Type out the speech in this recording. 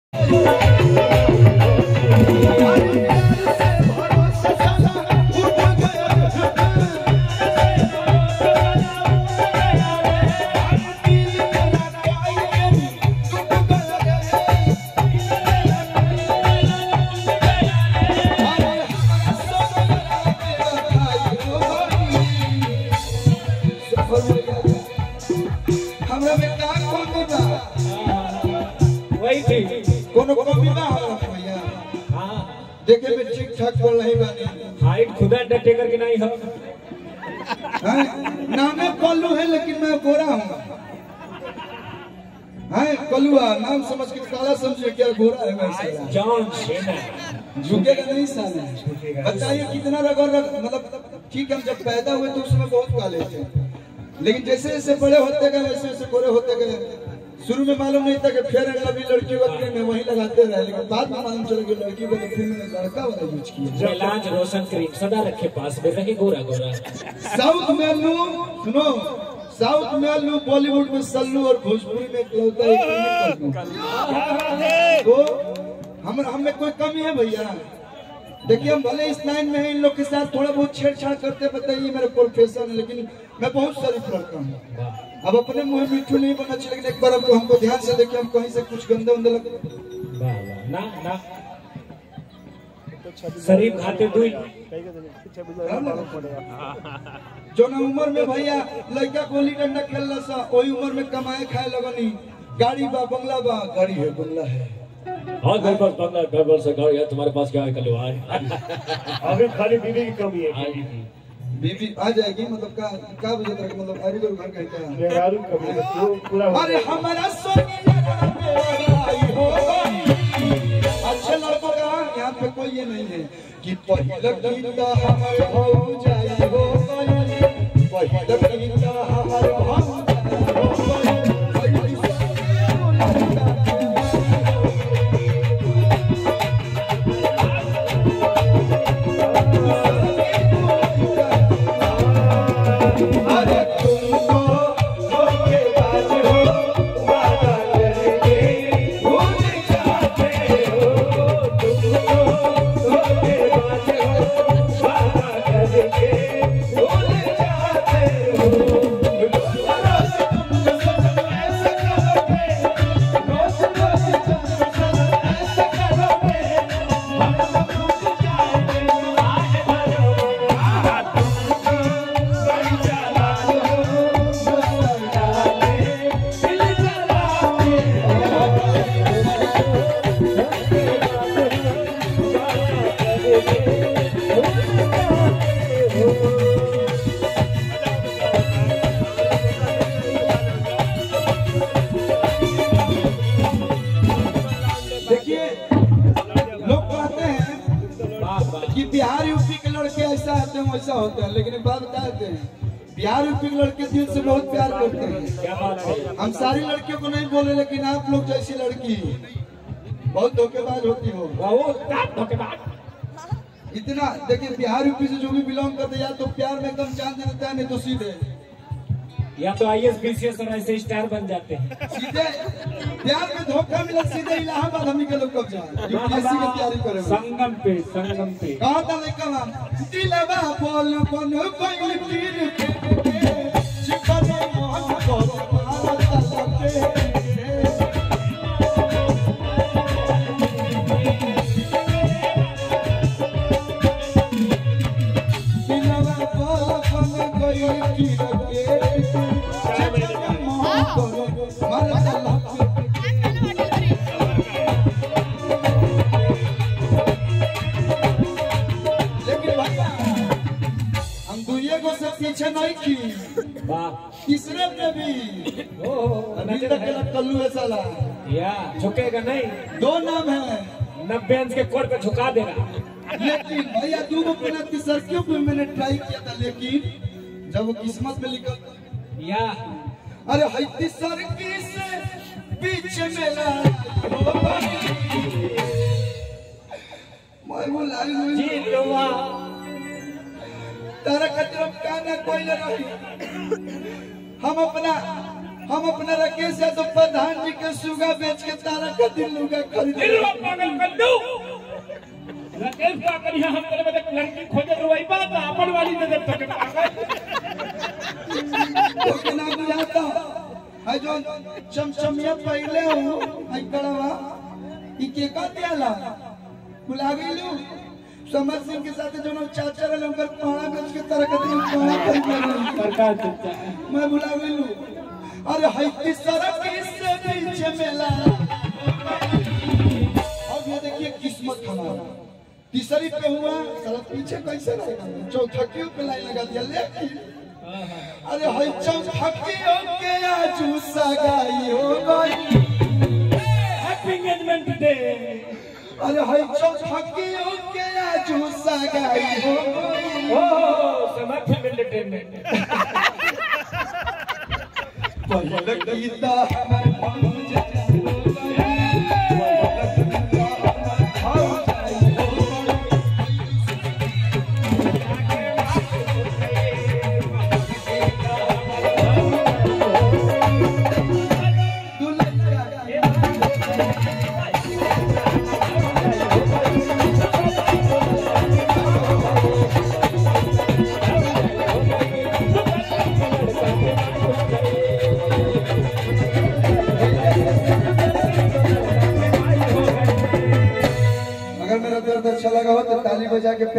देखे में ठीक ठाक बोल नहीं बानी हाइट खुदा अंडरटेकर की नहीं हो नाम कल्लू है लेकिन मैं गोरा हूँ कलुआ नाम समझ के काला समझे क्या गोरा है वैसे जॉन सेना झुकेगा नहीं साले बताइए कितना रगड़ मतलब ठीक हम जब पैदा हुए तो उसमें बहुत काले थे लेकिन जैसे जैसे बड़े होते गए वैसे वैसे गोरे होते गए शुरू में मालूम नहीं था कि फेयर एंड लवली लड़की वगैरह में वही लगाते रहे लेकिन बाद में मालूम चल गया लड़की वाले फिल्म में लड़का वाला यूज किया इलाज रोशन क्रीम सदा रखे पास में रहे गोरा गोरा साउथ में लू सुनो साउथ में लू बॉलीवुड में सल्लू और भोजपुरी में इकलौता तो हम में कोई कमी है भैया देखिए हम भले इस लाइन में हैं इन लोग के साथ थोड़ा बहुत छेड़छाड़ करते बताइए मेरा प्रोफेशन है लेकिन मैं बहुत शरीफ लड़का हूँ अब अपने मुंह मिठू नहीं बनना चाहिए लेकिन एक बार हमको ध्यान से देखिए हम कहीं से कुछ गंदे उंदे लगे ना ना शरीफ खाते दुई जो ना उम्र में भैया लड़का गोली डंडा खेलना सा वही उम्र में कमाए खाए लगनी गाड़ी बा बंगला बा गाड़ी है बंगला है हाँ घर पर बंगला घर पर से गाड़ी है तुम्हारे पास क्या है कलवा अभी खाली बीवी की कमी है बीबी आ जाएगी मतलब का बजे तक मतलब अरे घर का क्या मेहरारू कमी है पूरा अरे हमारा अच्छे लड़कों का यहाँ पे कोई ये नहीं है कि पहले गीता हमारे भाऊ जाई हो पहले गीता हमारे भाऊ बिहार यूपी के लड़के ऐसा होते हैं वैसा होते हैं लेकिन बात बताते हैं बिहार यूपी के लड़के दिल से बहुत प्यार करते हैं हम सारी लड़कियों को नहीं बोले लेकिन आप लोग जैसी लड़की बहुत धोखेबाज होती हो इतना देखिए बिहार यूपी से जो भी बिलोंग करते हैं या तो प्यार में एकदम जान दे देता है नहीं तो सीधे या तो IAS BCS और ऐसे स्टार बन जाते हैं सीधे प्यार में धोखा मिला सीधे इलाहाबाद हम के लोग कब जाए यूपीएससी की तैयारी करे संगम पे कहा था लेकिन दिलवा बोल बन कोई तीर के चिपने मोहन बोल भारत के दिलवा बोल बन कोई तीर के पीछे नहीं की तीसरे में भी अभी तक कल्लू है साला या झुकेगा नहीं दो नाम है 90 अंश के कोड पे झुका देगा लेकिन भैया दूगो पेना तीसरकियों पे मैंने ट्राई किया था लेकिन जब वो किस्मत में लिखा या अरे है तीसरकी से पीछे मेरा मैं वो लाई जी लोवा तारा का तरफ काना कोई न रही हम अपना हम अपने राकेश यादव प्रधान जी के सुगा बेच के तारा का दिलुगा खरीद पागल कर दो राकेश पागल यहाँ हम तेरे में लड़की खोजे रुई बात अपन वाली दे दे तक पागल तो ना बुझाता है जो चमचमिया पहले हो है कड़वा ई के का दियाला बुला गइलू समर सिंह के साथ जो चाचा रहे उनकर पाड़ा बेच के तरह कदम पाड़ा खरीद सरकार चलता मैं बुला गइलू अरे है की सड़क के बीच मेला अब ये देखिए किस्मत हमारा तीसरी पे हुआ साला पीछे कैसे रहेगा चौथकी पे लाइन लगा दिया लेकिन अरे है चौथकी के आज सगाई हो गई हैप्पी एंगेजमेंट डे अरे है चौथकी के आज सगाई हो गई ओ समर्थ एंटरटेनमेंट पहले गीता हमर भांज अगर मेरा दर्द अच्छा लगा हो तो ताली बजा के